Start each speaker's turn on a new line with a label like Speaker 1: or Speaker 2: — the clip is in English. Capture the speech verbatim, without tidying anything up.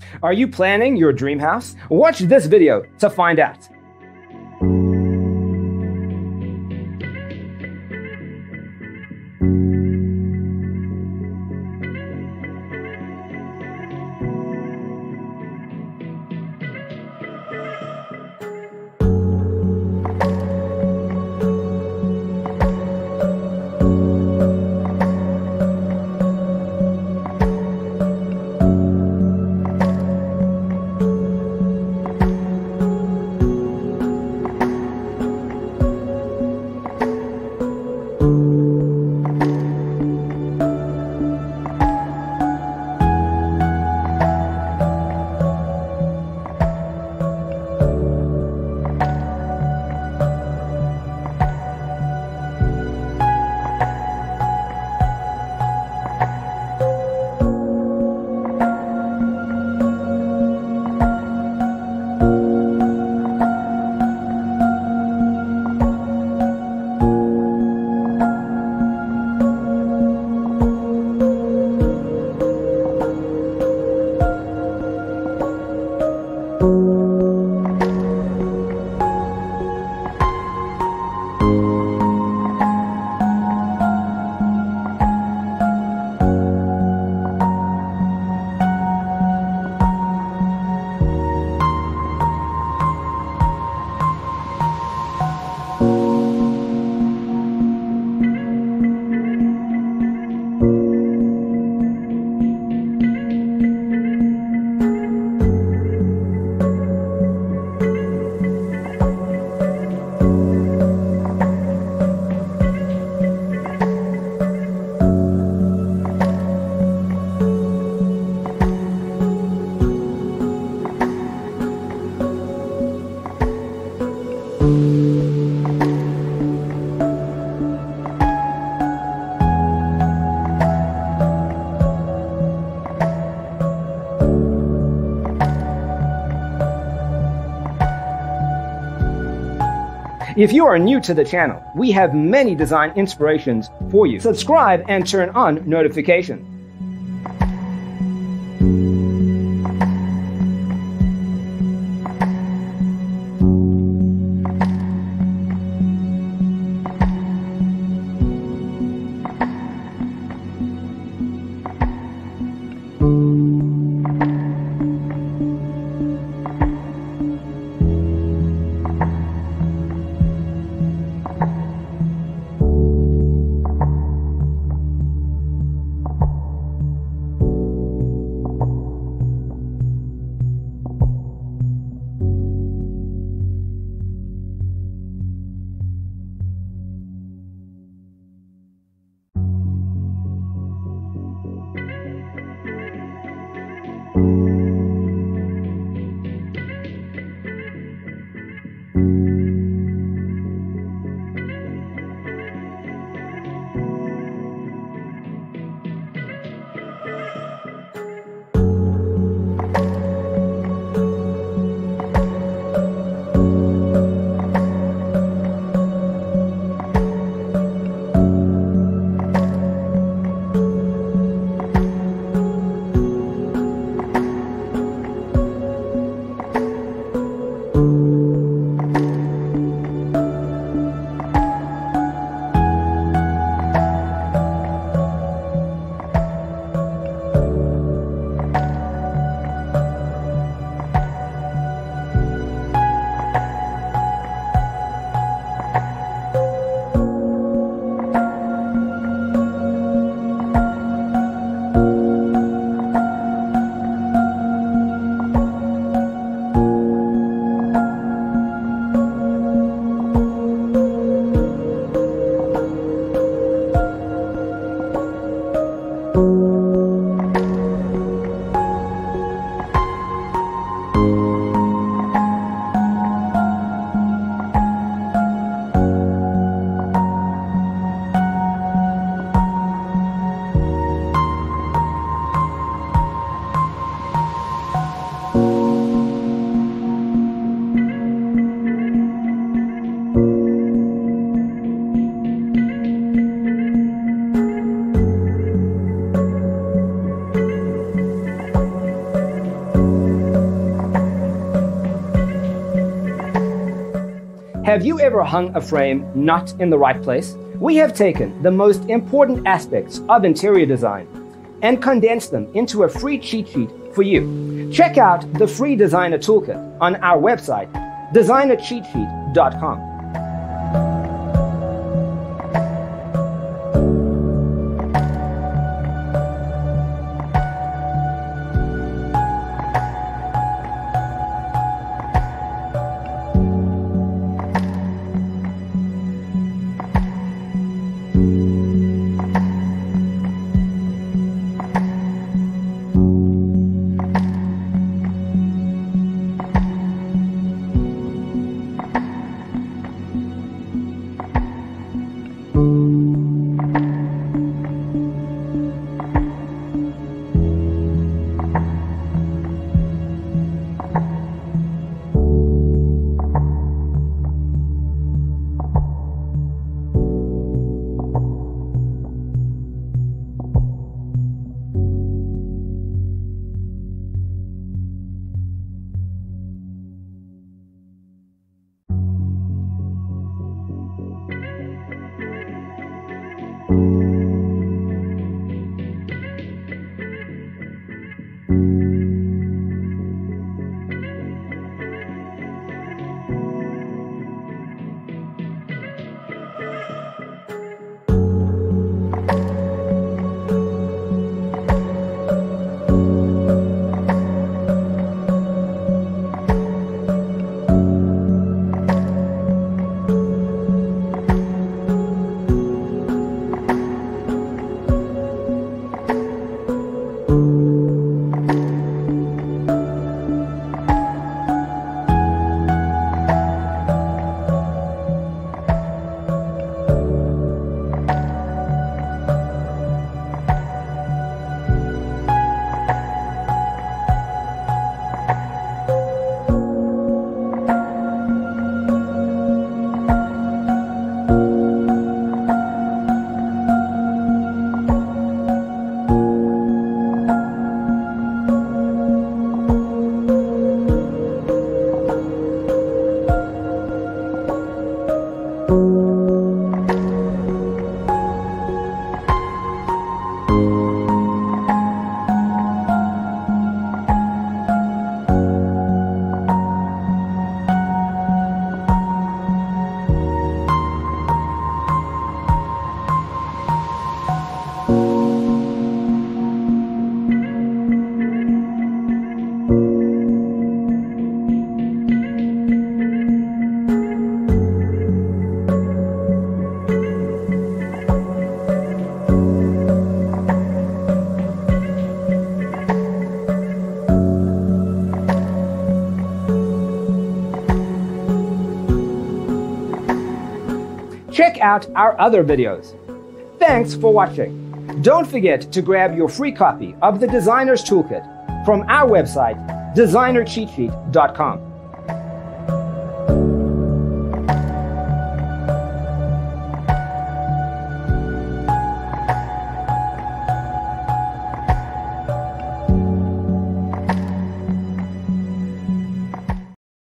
Speaker 1: Are you planning your dream house? Watch this video to find out. If you are new to the channel, we have many design inspirations for you. Subscribe and turn on notifications. Have you ever hung a frame not in the right place? We have taken the most important aspects of interior design and condensed them into a free cheat sheet for you. Check out the free designer toolkit on our website, designer cheat sheet dot com. Check out our other videos. Thanks for watching. Don't forget to grab your free copy of the Designer's Toolkit from our website, designer cheat sheet dot com.